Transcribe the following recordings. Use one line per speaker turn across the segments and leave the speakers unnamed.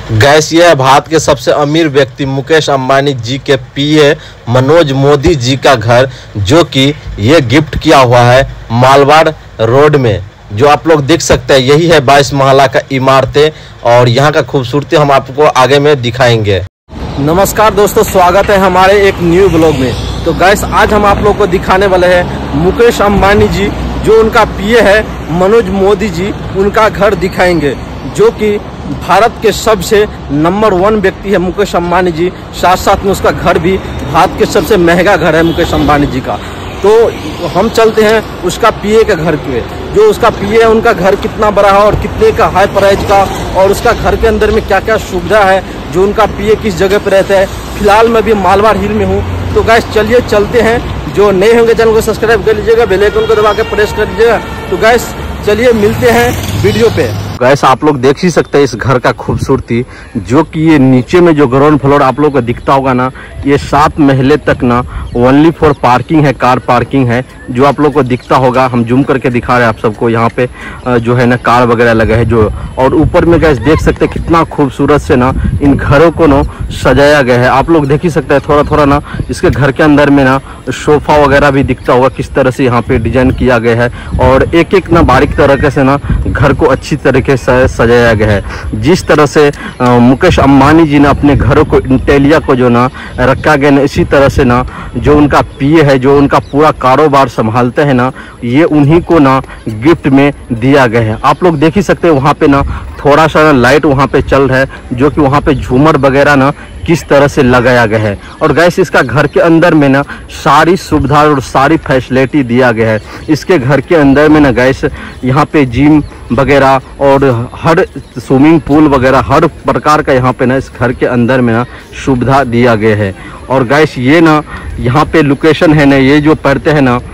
Gas ये है भारत के सबसे अमीर व्यक्ति मुकेश अंबानी जी के पीए मनोज मोदी जी का घर, जो कि ये गिफ्ट किया हुआ है मालवाड़ रोड में। जो आप लोग देख सकते हैं यही है 22 महला का इमारतें, और यहाँ का खूबसूरती हम आपको आगे में दिखाएंगे। नमस्कार दोस्तों, स्वागत है हमारे एक न्यू ब्लॉग में। तो गैस आज हम आप लोग को दिखाने वाले हैं मुकेश अंबानी जी, जो उनका पीए है मनोज मोदी जी, उनका घर दिखाएंगे, जो कि भारत के सबसे नंबर 1 व्यक्ति है मुकेश अंबानी जी। साथ साथ में उसका घर भी भारत के सबसे महंगा घर है मुकेश अंबानी जी का। तो हम चलते हैं उसका पीए के घर पे। जो उसका पीए है उनका घर कितना बड़ा है और कितने का हाई प्राइस का, और उसका घर के अंदर में क्या क्या सुविधा है, जो उनका पीए किस जगह पे रहता है। फिलहाल मैं भी मालवाड़ हिल में हूँ। तो गाइस चलिए चलते हैं। जो नए होंगे चैनल को सब्सक्राइब कर लीजिएगा, बेल आइकन को दबा के प्रेस कर लीजिएगा। तो गाइस चलिए मिलते हैं वीडियो पे। गैस आप लोग देख ही सकते हैं इस घर का खूबसूरती, जो कि ये नीचे में जो ग्राउंड फ्लोर आप लोग को दिखता होगा ना, ये 7 महले तक ना ओनली फॉर पार्किंग है, कार पार्किंग है, जो आप लोग को दिखता होगा। हम जूम करके दिखा रहे हैं आप सबको। यहाँ पे जो है ना कार वगैरह लगे है जो, और ऊपर में गैस देख सकते हैं कितना खूबसूरत से ना इन घरों को ना सजाया गया है। आप लोग देख ही सकते हैं थोड़ा थोड़ा ना इसके घर के अंदर में ना सोफा वगैरह भी दिखता होगा, किस तरह से यहाँ पे डिजाइन किया गया है, और एक एक ना बारीक तरीके से ना घर को अच्छी तरीके से सजाया गया है। जिस तरह से मुकेश अंबानी जी ने अपने घरों को इंटेलिया को जो ना रखा गया ना, इसी तरह से ना जो उनका पीए है, जो उनका पूरा कारोबार संभालते हैं ना, ये उन्हीं को ना गिफ्ट में दिया गया है। आप लोग देख ही सकते हैं वहाँ पे ना थोड़ा सा लाइट वहाँ पे चल रहा है, जो कि वहाँ पे झूमर वगैरह ना किस तरह से लगाया गया है। और गैस इसका घर के अंदर में ना सारी सुविधा और सारी फैसिलिटी दिया गया है। इसके घर के अंदर में ना गैस यहाँ पे जिम वगैरह और हर स्विमिंग पूल वगैरह हर प्रकार का यहाँ पे ना इस घर के अंदर में ना सुविधा दिया गया है। और गैस ये ना यहाँ पे लोकेशन है ना, ये जो पड़ते हैं ना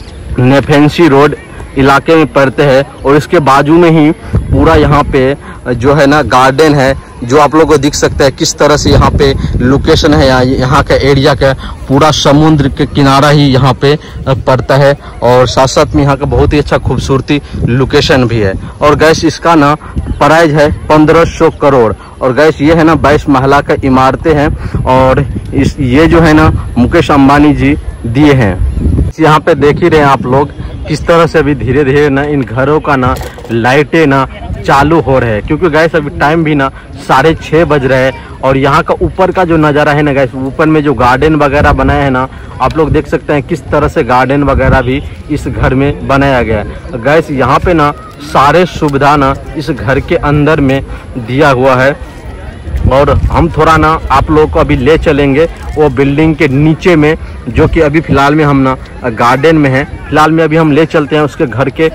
नेफेंसी रोड इलाके में पड़ते हैं, और इसके बाजू में ही पूरा यहाँ पे जो है ना गार्डन है, जो आप लोगों को दिख सकता है किस तरह से यहाँ पे लोकेशन है। यहाँ का एरिया का पूरा समुद्र के किनारा ही यहाँ पे पड़ता है, और साथ साथ में यहाँ का बहुत ही अच्छा खूबसूरती लोकेशन भी है। और गैस इसका ना प्राइस है 1500 करोड़। और गैस ये है ना 22 महला का इमारतें हैं, और ये जो है ना मुकेश अंबानी जी दिए हैं। यहाँ पे देख ही रहे हैं आप लोग किस तरह से अभी धीरे धीरे ना इन घरों का ना लाइटें ना चालू हो रहे हैं, क्योंकि गैस अभी टाइम भी ना 6:30 बज रहे हैं। और यहाँ का ऊपर का जो नज़ारा है ना गैस, ऊपर में जो गार्डन वगैरह बनाए हैं ना, आप लोग देख सकते हैं किस तरह से गार्डन वगैरह भी इस घर में बनाया गया है। गैस यहाँ पे ना सारे सुविधा ना इस घर के अंदर में दिया हुआ है। और हम थोड़ा ना आप लोगों को अभी ले चलेंगे वो बिल्डिंग के नीचे में, जो कि अभी फ़िलहाल में हम ना गार्डन में हैं। फिलहाल में अभी हम ले चलते हैं उसके घर के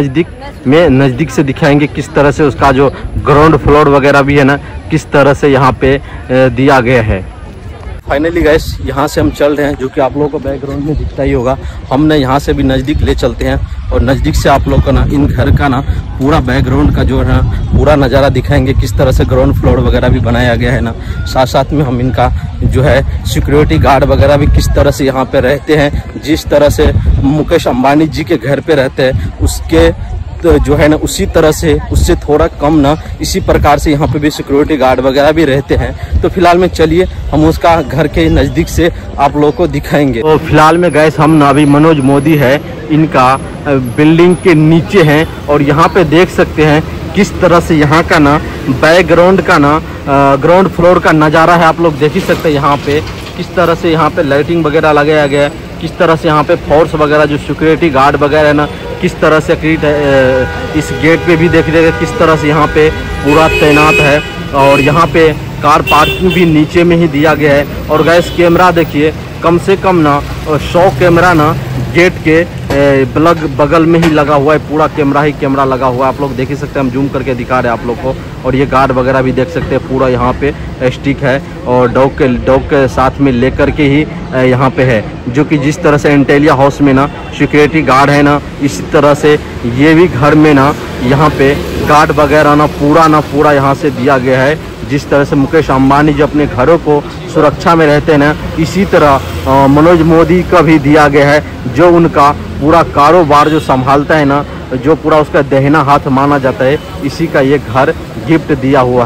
नज़दीक से दिखाएंगे किस तरह से उसका जो ग्राउंड फ्लोर वगैरह भी है ना, किस तरह से यहाँ पे दिया गया है। फाइनली गैस यहाँ से हम चल रहे हैं, जो कि आप लोगों को बैकग्राउंड में दिखता ही होगा। हमने यहाँ से भी नज़दीक ले चलते हैं, और नज़दीक से आप लोग को ना इन घर का ना पूरा बैकग्राउंड का जो है ना पूरा नज़ारा दिखाएंगे, किस तरह से ग्राउंड फ्लोर वगैरह भी बनाया गया है ना। साथ साथ में हम इनका जो है सिक्योरिटी गार्ड वगैरह भी किस तरह से यहाँ पे रहते हैं, जिस तरह से मुकेश अंबानी जी के घर पे रहते हैं उसके तो जो है ना उसी तरह से उससे थोड़ा कम ना इसी प्रकार से यहाँ पे भी सिक्योरिटी गार्ड वगैरह भी रहते हैं। तो फिलहाल में चलिए हम उसका घर के नज़दीक से आप लोगों को दिखाएंगे। तो फिलहाल में गैस हम ना अभी मनोज मोदी है इनका बिल्डिंग के नीचे हैं, और यहाँ पे देख सकते हैं किस तरह से यहाँ का ना बैकग्राउंड का ना ग्राउंड फ्लोर का नज़ारा है। आप लोग देख ही सकते हैं यहाँ पे किस तरह से यहाँ पे लाइटिंग वगैरह लगाया गया है, किस तरह से यहाँ पे फोर्स वगैरह जो सिक्योरिटी गार्ड वगैरह है ना किस तरह से इस गेट पे भी देख रहे किस तरह से यहाँ पे पूरा तैनात है। और यहाँ पे कार पार्किंग भी नीचे में ही दिया गया है। और गैस कैमरा देखिए कम से कम ना 100 कैमरा ना गेट के बगल में ही लगा हुआ है, पूरा कैमरा ही कैमरा लगा हुआ है। आप लोग देख ही सकते हैं, हम जूम करके दिखा रहे हैं आप लोग को। और ये गार्ड वगैरह भी देख सकते हैं, पूरा यहाँ पे स्टिक है, और डॉग के साथ में लेकर के ही यहाँ पे है, जो कि जिस तरह से इंटेलिया हाउस में ना सिक्योरिटी गार्ड है ना, इसी तरह से ये भी घर में ना यहाँ पे गार्ड वगैरह ना पूरा यहाँ से दिया गया है। जिस तरह से मुकेश अंबानी जी अपने घरों को सुरक्षा में रहते हैं ना, इसी तरह मनोज मोदी का भी दिया गया है, जो उनका पूरा कारोबार जो संभालता है ना, जो पूरा उसका दाहिना हाथ माना जाता है, इसी का ये घर गिफ्ट दिया हुआ है।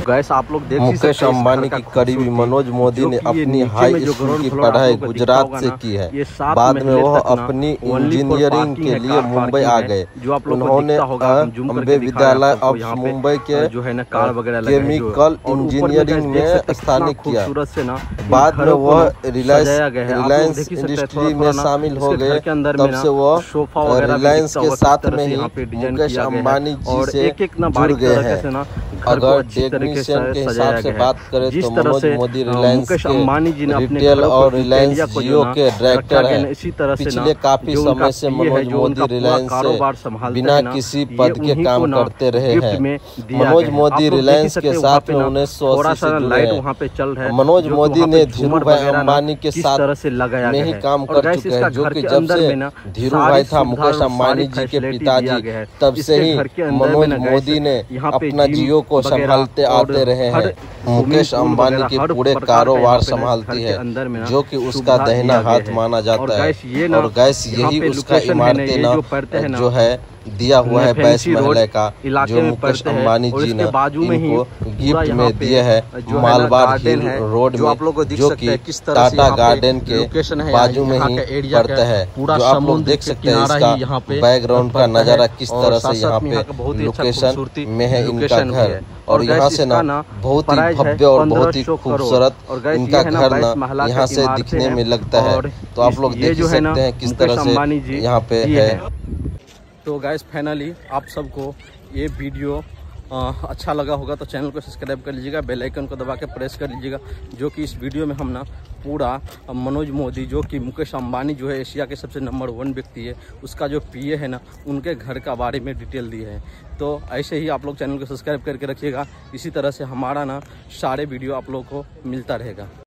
गैस आप लोग देख
मुकेश अंबानी की करीबी मनोज मोदी ने अपनी हाई स्कूल की पढ़ाई गुजरात से की है। बाद में वह अपनी इंजीनियरिंग के लिए मुंबई आ गए। उन्होंने अम्बे विद्यालय ऑफ मुंबई के केमिकल इंजीनियरिंग में स्नातक किया। बाद में वह रिलायंस इंडस्ट्री में शामिल हो गए। तब से वह रिलायंस के साथ में ही मुकेश अंबानी जी से जुड़ गए हैं। अगर टेक्नीशियन के हिसाब से बात करें तो मनोज मोदी रिलायंस के रिटेल और रिलायंस जियो के डायरेक्टर हैं। पिछले काफी समय से मनोज मोदी रिलायंस से बिना किसी पद के काम करते रहे हैं। मनोज मोदी रिलायंस के साथ में 1980 से जुड़े हैं। मनोज मोदी ने धीरू भाई अंबानी के साथ में ही काम कर चुके हैं, जो कि जब से धीरू भाई था मुकेश अंबानी जी के पिताजी, तब से ही मनोज मोदी ने अपना जियो को संभालते आते रहे हैं। मुकेश अंबानी के पूरे कारोबार संभालती है, जो कि उसका दाहिना हाथ माना जाता है। और गैस यही उसका इमारती नाम जो है दिया हुआ है बैस महल का, जो मुकेश अंबानी जी ने इनको गिफ्ट में दिए है मालवाड़ हिल रोड में, जो कि टाटा गार्डन के बाजू में ही पड़ता है। जो आप लोग देख सकते हैं इसका बैकग्राउंड का नजारा किस तरह से यहाँ पे लोकेशन में है इनका घर। और यहाँ से ना बहुत ही भव्य और बहुत ही खूबसूरत इनका घर ना यहाँ से दिखने में लगता है। तो आप लोग देख सकते हैं किस तरह से यहाँ पे है।
तो गाइस फाइनली आप सबको ये वीडियो अच्छा लगा होगा तो चैनल को सब्सक्राइब कर लीजिएगा, बेल आइकन को दबा के प्रेस कर लीजिएगा। जो कि इस वीडियो में हम ना पूरा मनोज मोदी, जो कि मुकेश अंबानी जो है एशिया के सबसे नंबर 1 व्यक्ति है, उसका जो पीए है ना, उनके घर का बारे में डिटेल दिए है। तो ऐसे ही आप लोग चैनल को सब्सक्राइब करके रखिएगा। इसी तरह से हमारा ना सारे वीडियो आप लोग को मिलता रहेगा।